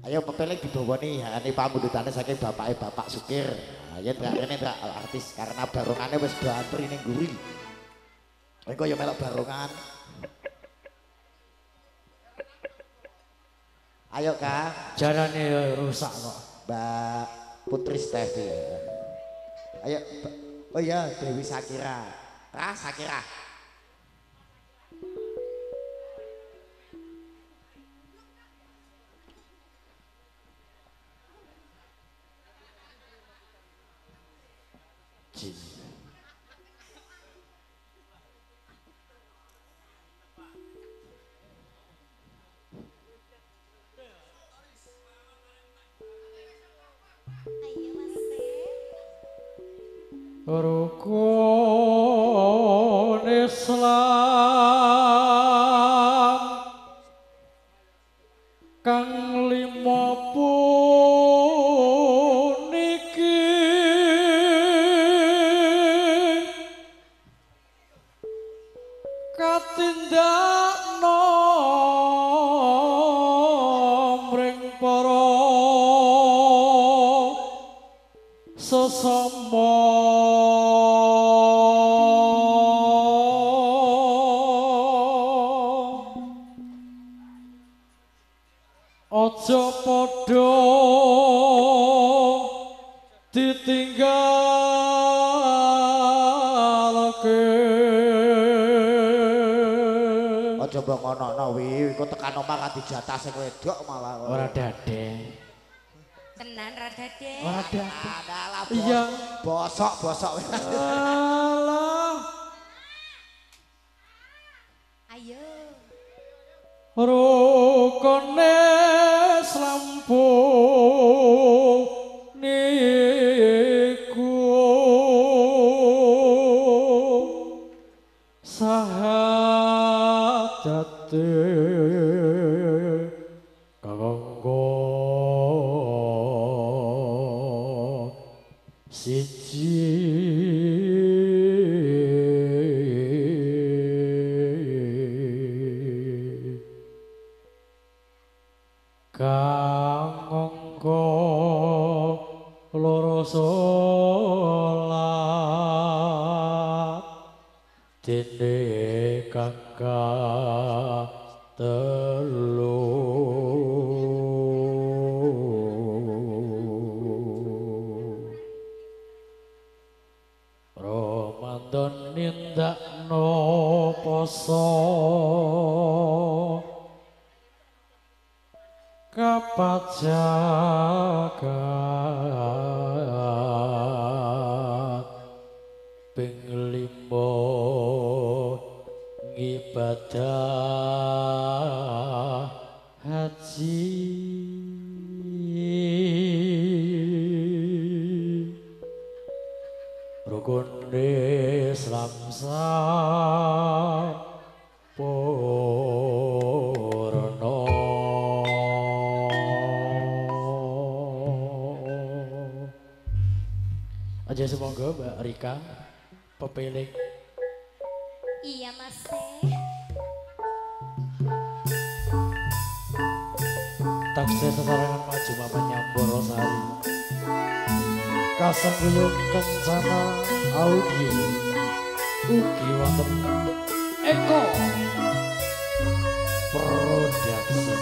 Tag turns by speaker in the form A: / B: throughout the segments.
A: Ayo pepele dibawa nih, ini pamundutane saking bapake Bapak Sukir. Ayo trak rene trak artis karena barongane wis do antri ning nguri. Engko ya melok barongan. Ayo Kang,
B: Jarane rusak kok.
A: Mbak Putri Stevi. Ayo, oh iya Dewi Sakira. Sakira. Jin.
B: Rukun Islam kang lima puniki katindakno mring para sesama aja padha ditinggalke.
A: Aja mbok ngono wi, kok tekan omah kan dijatah sing wedok malah.
B: Ora dadeng.
C: Tenan rada deh.
B: Ora dadeng.
A: Adalah
B: Iya.
A: Bosok.
B: Alah.
C: Ayo.
B: Rukun Islam niku sahadate kanggo siji kanggo loro salat dene kakak telu Ramadan nindakno poso kapajakan ping 5 ngibadah haji rukun Islam sampurna. Aja semoga Mbak Rika pepiling.
C: Iya Mas.
B: Taksih sesarengan maju mama nyamboro sari. Kasembuyung kencana audio. Ugi wonten Eko Production.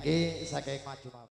A: lagi saking maju.